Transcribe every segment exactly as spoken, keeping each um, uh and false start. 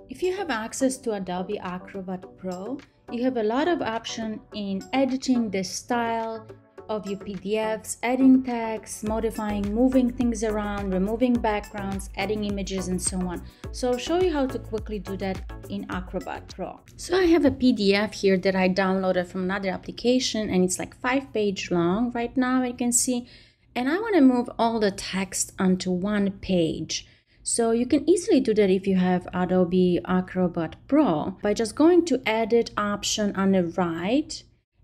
If you have access to Adobe Acrobat Pro, you have a lot of options in editing the style of your P D Fs, adding text, modifying, moving things around, removing backgrounds, adding images, and so on. So I'll show you how to quickly do that in Acrobat Pro. So I have a P D F here that I downloaded from another application, and it's like five page long right now, you can see. And I want to move all the text onto one page. So you can easily do that if you have Adobe Acrobat Pro by just going to Edit option on the right.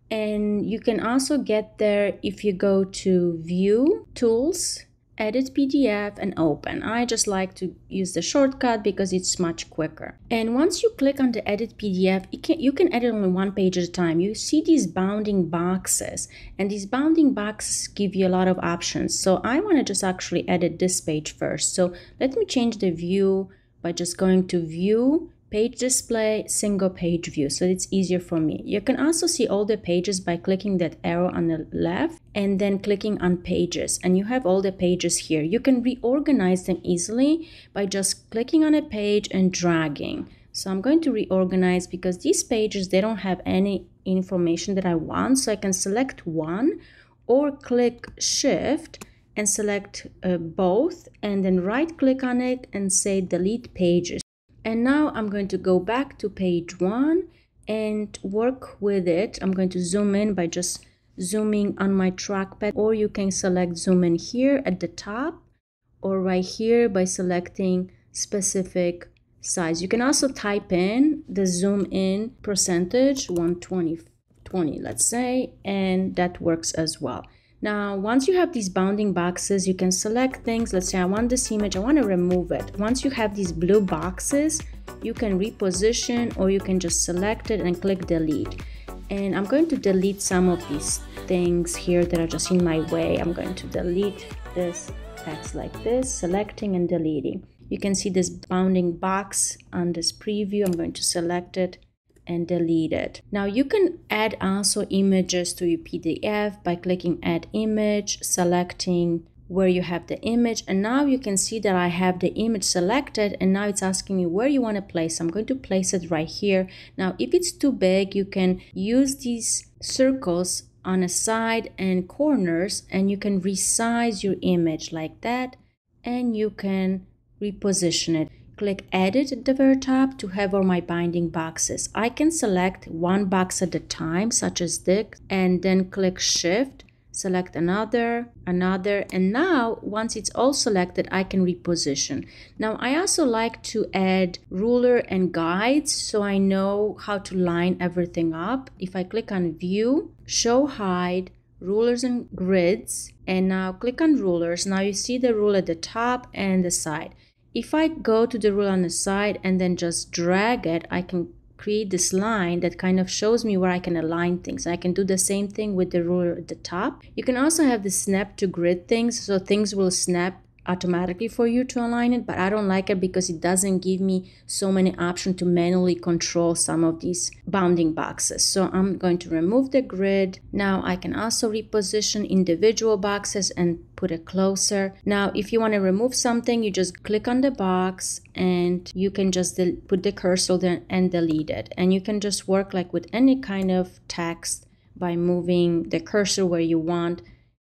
And you can also get there if you go to View, Tools, Edit P D F, and Open. I just like to use the shortcut because it's much quicker. And once you click on the Edit P D F, you can, you can edit only one page at a time. You see these bounding boxes, and these bounding boxes give you a lot of options. So I want to just actually edit this page first. So let me change the view by just going to View, Page Display, Single Page View, so it's easier for me. You can also see all the pages by clicking that arrow on the left and then clicking on Pages, and you have all the pages here. You can reorganize them easily by just clicking on a page and dragging. So I'm going to reorganize because these pages, they don't have any information that I want, so I can select one or click Shift and select uh, both, and then right click on it and say Delete Pages. And now I'm going to go back to page one and work with it. I'm going to zoom in by just zooming on my trackpad, or you can select zoom in here at the top or right here by selecting specific size. You can also type in the zoom in percentage, one twenty, twenty, let's say, and that works as well. Now, once you have these bounding boxes, you can select things. Let's say I want this image, I want to remove it. Once you have these blue boxes, you can reposition, or you can just select it and click delete. And I'm going to delete some of these things here that are just in my way. I'm going to delete this text like this, selecting and deleting. You can see this bounding box on this preview. I'm going to select it and delete it. Now you can add also images to your P D F by clicking Add Image, selecting where you have the image, and now you can see that I have the image selected, and now it's asking me where you want to place. I'm going to place it right here. Now if it's too big, you can use these circles on a side and corners, and you can resize your image like that, and you can reposition it. Click Edit at the very top to have all my binding boxes. I can select one box at a time, such as this, and then click Shift, select another, another, and now once it's all selected, I can reposition. Now I also like to add ruler and guides so I know how to line everything up. If I click on View, Show Hide, Rulers and Grids, and now click on Rulers, now you see the rule at the top and the side. If I go to the rule on the side and then just drag it, I can create this line that kind of shows me where I can align things. I can do the same thing with the ruler at the top. You can also have the snap to grid things, so things will snap automatically for you to align it, but I don't like it because it doesn't give me so many options to manually control some of these bounding boxes. So I'm going to remove the grid. Now I can also reposition individual boxes and put it closer. Now if you want to remove something, you just click on the box and you can just put the cursor there and delete it. And you can just work like with any kind of text by moving the cursor where you want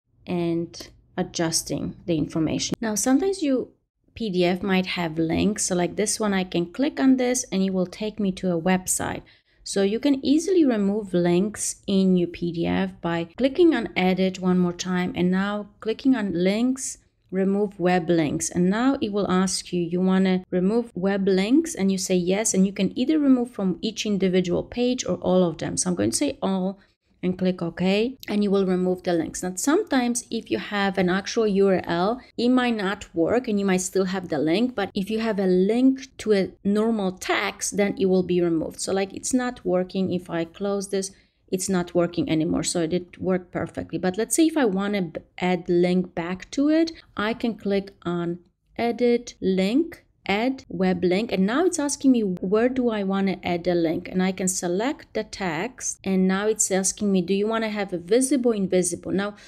and adjusting the information. Now sometimes your P D F might have links, so like this one, I can click on this and it will take me to a website. So you can easily remove links in your P D F by clicking on Edit one more time, and now clicking on Links, Remove Web Links, and now it will ask you, you want to remove web links, and you say yes, and you can either remove from each individual page or all of them. So I'm going to say all and click OK, and you will remove the links. Now sometimes if you have an actual U R L, it might not work and you might still have the link, but if you have a link to a normal text, then it will be removed. So like it's not working. If I close this, it's not working anymore. So it did work perfectly. But let's say if I want to add link back to it, I can click on Edit Link, Add Web Link, and now it's asking me where do I want to add the link, and I can select the text, and now it's asking me, do you want to have a visible, invisible? Now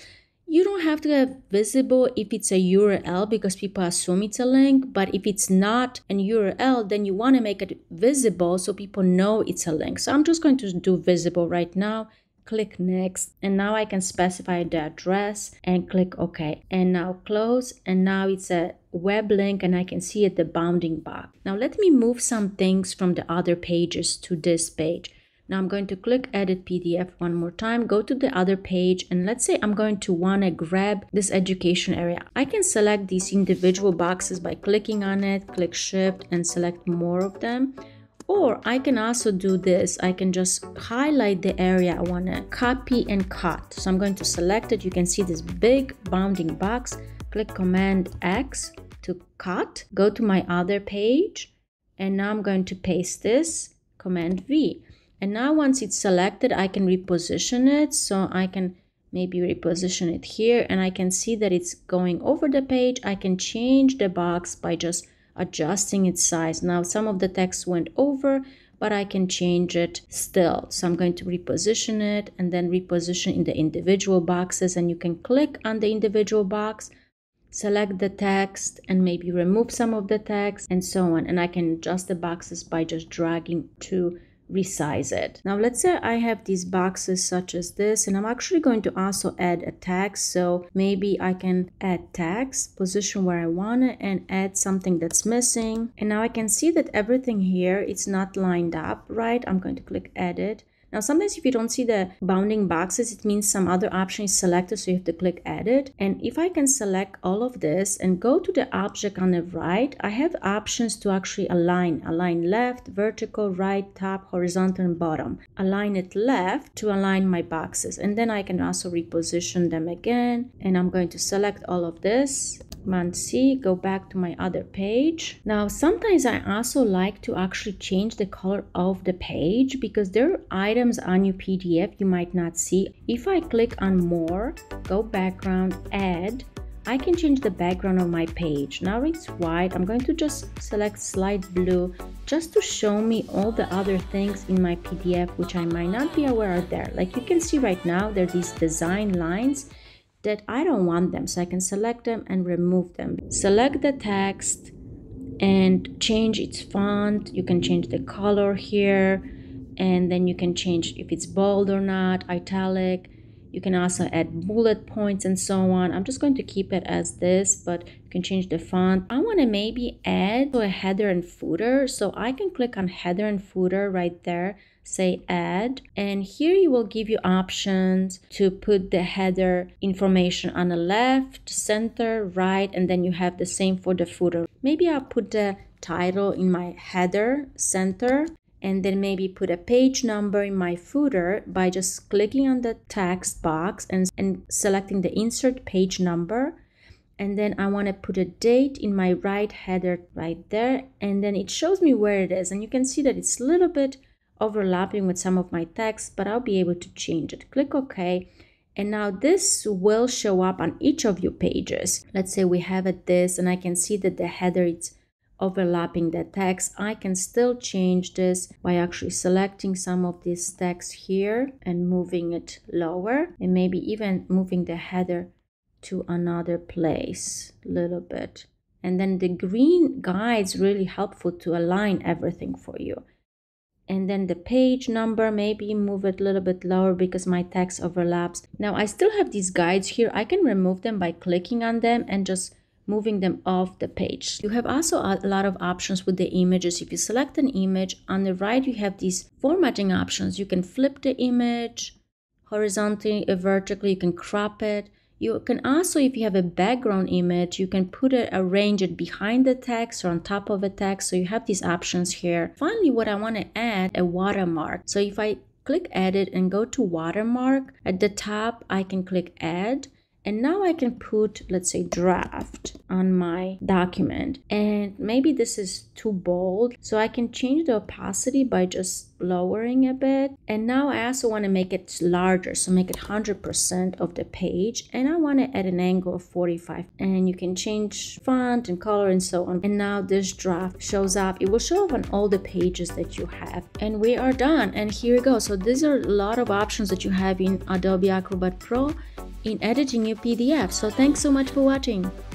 You don't have to have visible if it's a U R L because people assume it's a link, but if it's not an U R L, then you want to make it visible so people know it's a link. So I'm just going to do visible right now. Click next, and now I can specify the address and click OK. And now close, and now it's a web link and I can see it, the bounding box. Now let me move some things from the other pages to this page. Now I'm going to click edit P D F one more time, go to the other page, and let's say I'm going to want to grab this education area. I can select these individual boxes by clicking on it, click shift and select more of them. Or I can also do this. I can just highlight the area I want to copy and cut. So I'm going to select it. You can see this big bounding box. Click Command X to cut. Go to my other page. And now I'm going to paste this. Command V. And now once it's selected, I can reposition it. So I can maybe reposition it here. And I can see that it's going over the page. I can change the box by just adjusting its size. Now some of the text went over, but I can change it still. So I'm going to reposition it and then reposition in the individual boxes, and you can click on the individual box, select the text and maybe remove some of the text and so on. And I can adjust the boxes by just dragging to resize it. Now let's say I have these boxes such as this, and I'm actually going to also add a text. So maybe I can add text, position where I want it, and add something that's missing. And now I can see that everything here, it's not lined up right. I'm going to click edit. Now sometimes if you don't see the bounding boxes, it means some other option is selected, so you have to click edit. And if I can select all of this and go to the object on the right, I have options to actually align. Align left, vertical, right, top, horizontal, and bottom. Align it left to align my boxes. And then I can also reposition them again. And I'm going to select all of this. Command C, go back to my other page. Now sometimes I also like to actually change the color of the page because there are items on your P D F you might not see. If I click on more, go background, add, I can change the background of my page. Now it's white. I'm going to just select slight blue just to show me all the other things in my P D F which I might not be aware are there. Like you can see right now, there are these design lines that I don't want them, so I can select them and remove them. Select the text and change its font. You can change the color here, and then you can change if it's bold or not, italic. You can also add bullet points and so on. I'm just going to keep it as this, but you can change the font. I want to maybe add a header and footer, so I can click on header and footer right there, say add, and here you will give you options to put the header information on the left, center, right, and then you have the same for the footer. Maybe I'll put the title in my header, center, and then maybe put a page number in my footer by just clicking on the text box and, and selecting the insert page number. And then I want to put a date in my right header right there, and then it shows me where it is, and you can see that it's a little bit overlapping with some of my text, but I'll be able to change it. Click OK, and now this will show up on each of your pages. Let's say we have it this, and I can see that the header is overlapping the text. I can still change this by actually selecting some of this text here and moving it lower, and maybe even moving the header to another place a little bit. And then the green guide's really helpful to align everything for you. And then the page number, maybe move it a little bit lower because my text overlaps. Now I still have these guides here. I can remove them by clicking on them and just moving them off the page. You have also a lot of options with the images. If you select an image, on the right you have these formatting options. You can flip the image horizontally or vertically. You can crop it. You can also, if you have a background image, you can put it, arrange it behind the text or on top of the text. So you have these options here. Finally, what I want to add, a watermark. So if I click edit and go to watermark, at the top, I can click add. And now I can put, let's say, draft on my document. And maybe this is too bold, so I can change the opacity by just lowering a bit. And now I also want to make it larger, so make it one hundred percent of the page. And I want to add an angle of forty-five. And you can change font and color and so on. And now this draft shows up. It will show up on all the pages that you have. And we are done. And here we go. So these are a lot of options that you have in Adobe Acrobat Pro. in editing your P D F. So thanks so much for watching.